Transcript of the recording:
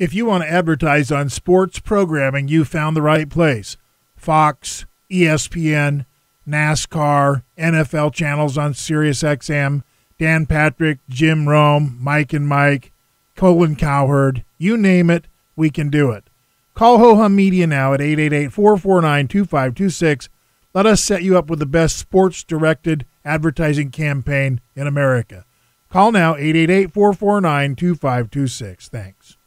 If you want to advertise on sports programming, you found the right place. Fox, ESPN, NASCAR, NFL channels on SiriusXM, Dan Patrick, Jim Rome, Mike and Mike, Colin Cowherd, you name it, we can do it. Call Ho-Hum Media now at 888-449-2526. Let us set you up with the best sports-directed advertising campaign in America. Call now, 888-449-2526. Thanks.